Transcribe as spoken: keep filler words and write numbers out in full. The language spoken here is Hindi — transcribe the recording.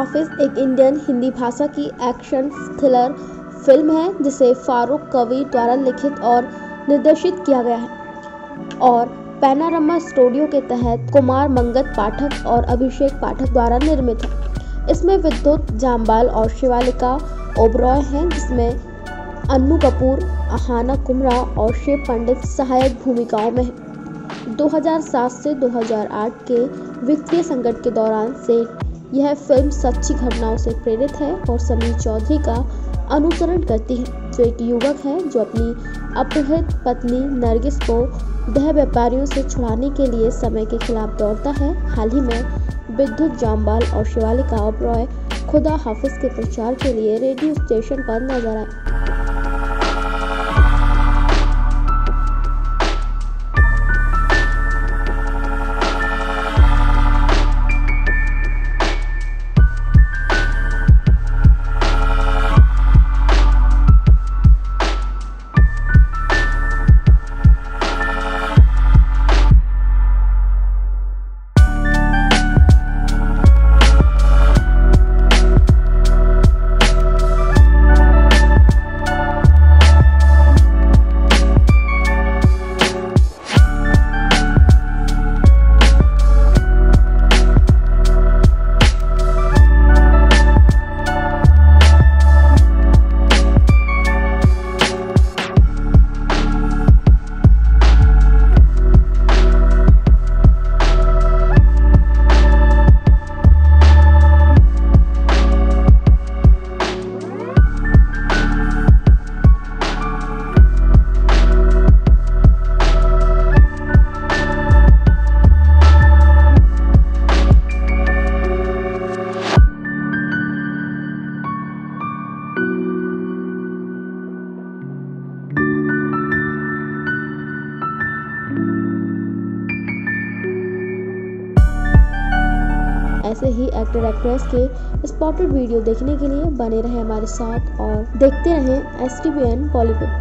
हाफिज एक इंडियन हिंदी भाषा की एक्शन थ्रिलर फिल्म है जिसे फारूक कवी द्वारा लिखित और निर्देशित किया गया है और पैनारामा स्टूडियो के तहत कुमार मंगत पाठक और अभिषेक पाठक द्वारा निर्मित है। इसमें विद्युत जामवाल और शिवालिका ओबरॉय हैं, जिसमें अन्नू कपूर, अहाना कुमरा और शिव पंडित सहायक भूमिकाओं में हैं। दो हज़ार सात से दो हज़ार आठ के वित्तीय संकट के दौरान से यह फिल्म सच्ची घटनाओं से प्रेरित है और समीर चौधरी का अनुसरण करती है, जो एक युवक है जो अपनी अपहृत पत्नी नरगिस को देह व्यापारियों से छुड़ाने के लिए समय के खिलाफ दौड़ता है। हाल ही में विद्युत जामवाल और शिवालिका ओबरॉय खुदा हाफिज के प्रचार के लिए रेडियो स्टेशन पर नजर आए। ऐसे ही एक्टर एक्ट्रेस के स्पॉटेड वीडियो देखने के लिए बने रहे हमारे साथ और देखते रहें S T V N Bollywood.